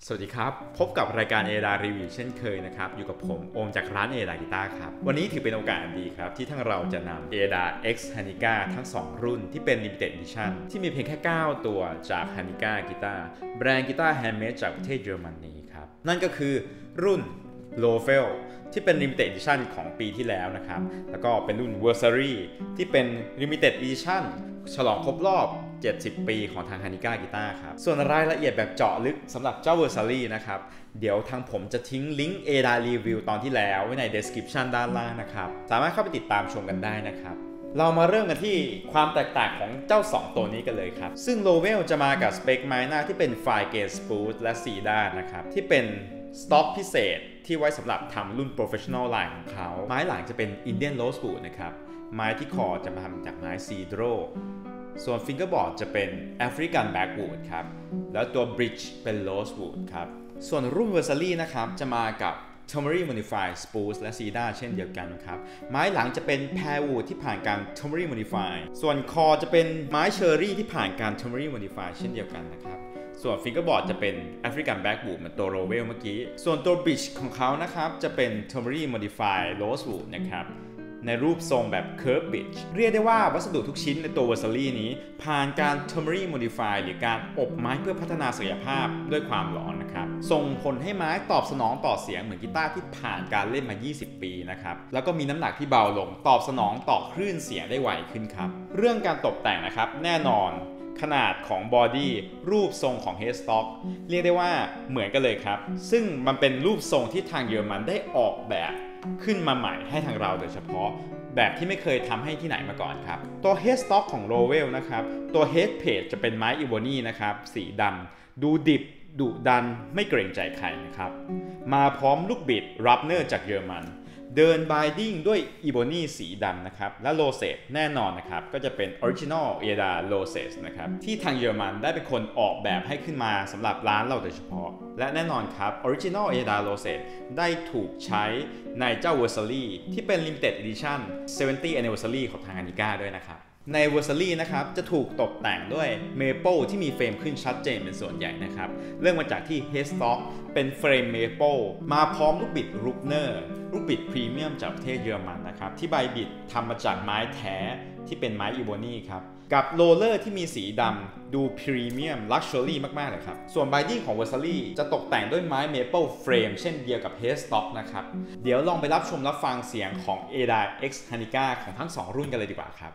สวัสดีครับพบกับรายการเอดารีวิวเช่นเคยนะครับอยู่กับผมโอมจากร้านเอดากีตาร์ครับวันนี้ถือเป็นโอกาสอันดีครับที่ทั้งเราจะนำเอดา X Hanika ทั้ง2รุ่นที่เป็น Limited Edition ที่มีเพียงแค่9ตัวจาก Hanika กีตาร์แบรนด์กีตาร์แฮนด์เมดจากประเทศเยอรมนีครับนั่นก็คือรุ่น l o f e l ที่เป็น Limited Edition ของปีที่แล้วนะครับแล้วก็เป็นรุ่น Versary ที่เป็น Limited Edition ฉลองครบรอบ70 ปีของทาง Hanika กีตาร์ครับส่วนรายละเอียดแบบเจาะลึกสำหรับเจ้า Versary นะครับเดี๋ยวทางผมจะทิ้งลิงก์ ADA Review ตอนที่แล้วไว้ใน Description ด้านล่างนะครับสามารถเข้าไปติดตามชมกันได้นะครับเรามาเริ่มกันที่ความแตกต่างของเจ้า2ตัวนี้กันเลยครับซึ่ง Lowell จะมากับสเปคไม้หน้าที่เป็น Fine Gauge Spruce และ 4 ด้านนะครับที่เป็นสต็อกพิเศษที่ไว้สำหรับทำรุ่น Professional Line ของเขาไม้หลังจะเป็น Indian Rosewood นะครับไม้ที่คอจะมาทำจากไม้ Cedroส่วน Fingerboard จะเป็น African Backwood ครับแล้วตัว Bridge เป็น Rosewood ครับส่วนรุ่น Versary นะครับจะมากับ Turmeric Modified Spruce และ Cedar เช่นเดียวกันครับไม้หลังจะเป็น Pearwood ที่ผ่านการ Turmeric Modify ส่วนคอจะเป็นไม้ Cherry ที่ผ่านการ Turmeric Modify เช่นเดียวกันนะครับส่วน Fingerboard จะเป็น African Backwood เหมือนตัว Lowell เมื่อกี้ส่วนตัว Bridge ของเขานะครับจะเป็น Turmeric Modified Rosewood นะครับในรูปทรงแบบ Curve Bridge เรียกได้ว่าวัสดุทุกชิ้นในตัว Versary นี้ผ่านการ Turmeric Modify หรือการอบไม้เพื่อพัฒนาศักยภาพด้วยความร้อนนะครับส่งผลให้ไม้ตอบสนองต่อเสียงเหมือนกีตาร์ที่ผ่านการเล่นมา 20 ปีนะครับแล้วก็มีน้ำหนักที่เบาลงตอบสนองต่อคลื่นเสียงได้ไวขึ้นครับเรื่องการตกแต่งนะครับแน่นอนขนาดของบอดี้รูปทรงของ Headstock เรียกได้ว่าเหมือนกันเลยครับซึ่งมันเป็นรูปทรงที่ทางเยอรมันได้ออกแบบขึ้นมาใหม่ให้ทางเราโดยเฉพาะแบบที่ไม่เคยทำให้ที่ไหนมาก่อนครับตัว Headstock ของ Lowell นะครับตัว Head Plate จะเป็นไม้อีโวนีนะครับสีดำดูดิบดุดันไม่เกรงใจใครนะครับมาพร้อมลูกบิดรับเนอร์จากเยอรมันเดินบายดิ้งด้วยอีโบนีสีดำนะครับและโลเซตแน่นอนนะครับก็จะเป็น Original EDA l o s e t นะครับที่ทางเยอรมันได้เป็นคนออกแบบให้ขึ้นมาสำหรับร้านเราโดยเฉพาะและแน่นอนครับ Original EDA l o s e t ได้ถูกใช้ในเจ้า Versary ที่เป็น Limited Edition 70 Anniversary ของทาง Hanika ด้วยนะครับใน Versary นะครับจะถูกตกแต่งด้วย Maple ที่มีเฟรมขึ้นชัดเจนเป็นส่วนใหญ่นะครับเริ่มมาจากที่ Headstock เป็นเฟรม Maple มาพร้อมลูกบิด Ruckner ลูกบิดพรีเมียมจากประเทศเยอรมันนะครับที่ใบบิดทำมาจากไม้แท้ที่เป็นไม้อีโบนีครับกับโรลเลอร์ที่มีสีดำดูพรีเมียมลักชัวรี่มากๆเลยครับส่วนไบดิ้งของ Versary จะตกแต่งด้วยไม้ Maple Frame เช่นเดียวกับ Headstock นะครับเดี๋ยวลองไปรับชมรับฟังเสียงของ ADA X Hanika ของทั้ง2รุ่นกันเลยดีกว่าครับ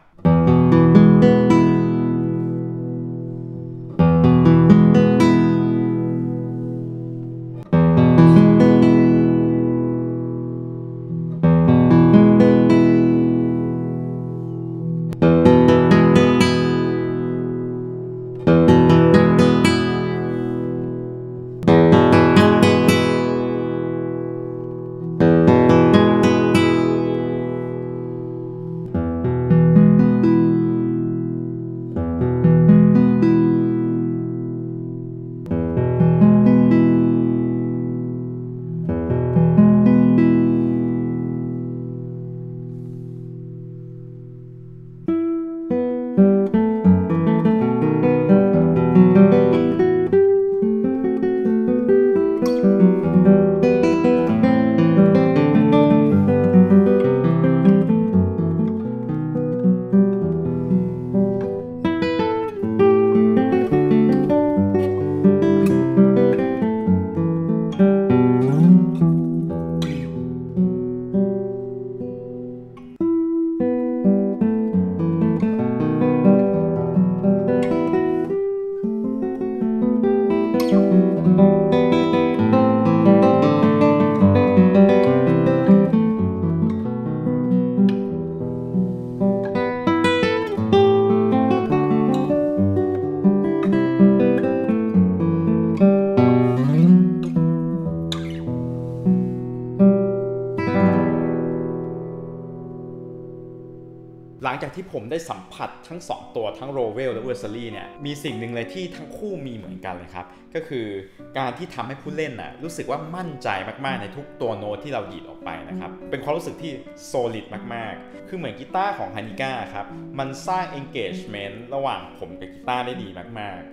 หลังจากที่ผมได้สัมผัสทั้ง2ตัวทั้ง Lowell และ Versary เนี่ยมีสิ่งหนึ่งเลยที่ทั้งคู่มีเหมือนกันเลยครับก็คือการที่ทำให้ผู้เล่นรู้สึกว่ามั่นใจมากๆในทุกตัวโน้ตที่เราดีดออกไปนะครับเป็นความรู้สึกที่ solid มากๆคือเหมือนกีตาร์ของ Hanika ครับมันสร้าง engagement ระหว่างผมกับกีตาร์ได้ดีมากๆ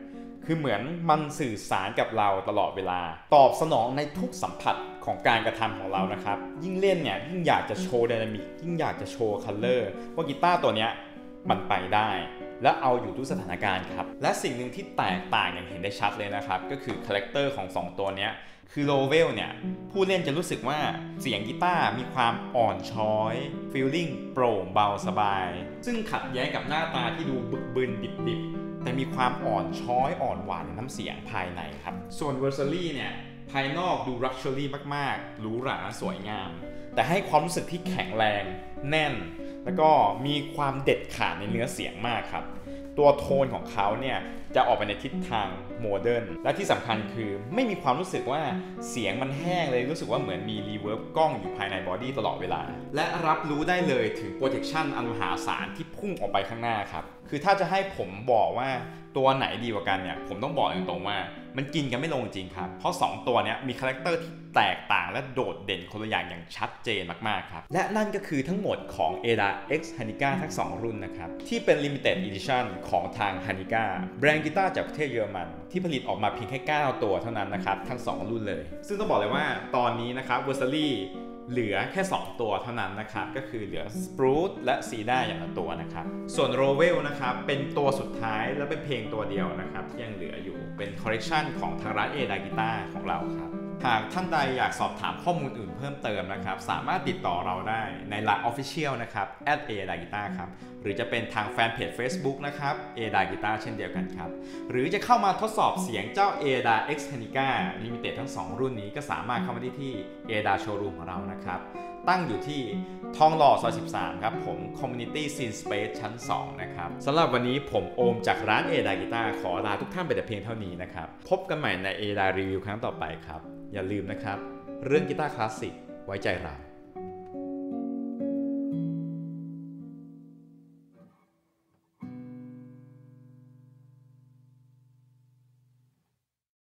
คือเหมือนมันสื่อสารกับเราตลอดเวลาตอบสนองในทุกสัมผัสของการกระทำของเรานะครับยิ่งเล่นเนี่ยยิ่งอยากจะโชว์ไดนามิกยิ่งอยากจะโชว์คัลเลอร์ว่ากีตาร์ตัวเนี้ยมันไปได้และเอาอยู่ทุกสถานการณ์ครับและสิ่งหนึ่งที่แตกต่างอย่างเห็นได้ชัดเลยนะครับก็คือคาแรคเตอร์ของ2ตัวเนี้ยคือโลเวลเนี่ยผู้เล่นจะรู้สึกว่าเสียงกีตาร์มีความอ่อนช้อยฟีลลิ่งโปร่งเบาสบายซึ่งขัดแย้งกับหน้าตาที่ดูบึกบึนดิบๆแต่มีความอ่อนช้อยอ่อนหวานในน้ำเสียงภายในครับส่วนเวอร์ซารี่เนี่ยภายนอกดูลักชัวรี่มากๆหรูหราสวยงามแต่ให้ความรู้สึกที่แข็งแรงแน่นแล้วก็มีความเด็ดขาดในเนื้อเสียงมากครับตัวโทนของเขาเนี่ยจะออกไปในทิศทางโมเดิร์นและที่สำคัญคือไม่มีความรู้สึกว่าเสียงมันแห้งเลยรู้สึกว่าเหมือนมีรีเวิร์บกล้องอยู่ภายในบอดี้ตลอดเวลาและรับรู้ได้เลยถึงโปรเจคชันอันมหาศาลที่พุ่งออกไปข้างหน้าครับคือถ้าจะให้ผมบอกว่าตัวไหนดีกว่ากันเนี่ยผมต้องบอกตรงๆว่ามันกินกันไม่ลงจริงครับเพราะ2ตัวนี้มีคาแรคเตอร์ที่แตกต่างและโดดเด่นคนละอย่างชัดเจนมากๆครับและนั่นก็คือทั้งหมดของ ADA X Hanika ทั้ง2รุ่นนะครับที่เป็น Limited Edition ของทาง Hanika แบรนด์กีตาร์จากประเทศเยอรมันที่ผลิตออกมาเพียงแค่9ตัวเท่านั้นนะครับทั้ง2รุ่นเลยซึ่งต้องบอกเลยว่าตอนนี้นะครับ Versary เหลือแค่2ตัวเท่านั้นนะครับก็คือเหลือ Spruce และ Cedar อย่างละตัวนะครับส่วน Rowell นะครับเป็นตัวสุดท้ายและเป็นเพลงตัวเดียวนะครับที่ยังเหลืออยู่เป็นคอลเลกชันของทางร้าน ADA Guitar ของเราครับหากท่านใดอยากสอบถามข้อมูลอื่นเพิ่มเติมนะครับสามารถติดต่อเราได้ใน LINE Official นะครับ @ADA Guitar ครับหรือจะเป็นทางแฟนเพจ Facebook นะครับ ADA Guitar เช่นเดียวกันครับหรือจะเข้ามาทดสอบเสียงเจ้า ADA X Hanika Limited ทั้ง2รุ่นนี้ก็สามารถเข้ามาได้ที่ ADA Showroom ของเรานะครับตั้งอยู่ที่ทองหล่อซอย 13 ครับผม Community Scene Space ชั้น 2 นะครับสำหรับวันนี้ผมโอมจากร้าน ADA Guitar ขอลาทุกท่านไปแต่เพียงเท่านี้นะครับพบกันใหม่ใน ADA Review ครั้งต่อไปครับอย่าลืมนะครับเรื่องกีตาร์คลาสสิกไว้ใจเรา